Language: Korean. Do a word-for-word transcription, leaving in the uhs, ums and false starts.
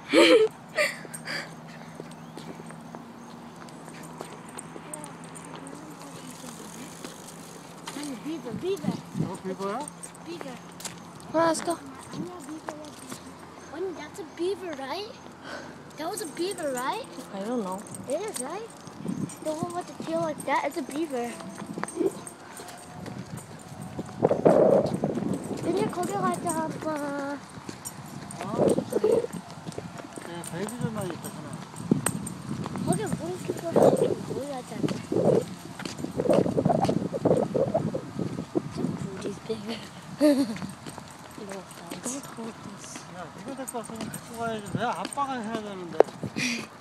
Beaver, beaver. Oh, beaver? Beaver. Well, let's go. One, that's a beaver, right? That was a beaver, right? I don't know. It is, right? The one with the tail like that, it's a beaver. 그냥 거기 가자, 아빠. 어, 저기. 네, 베이비들만 있잖아. 거기 물 키고 보여야잖아. Booty's bigger. No offense. 야, 이거 데리고 와서는 같이 가야지. 내 아빠가 해야 되는데.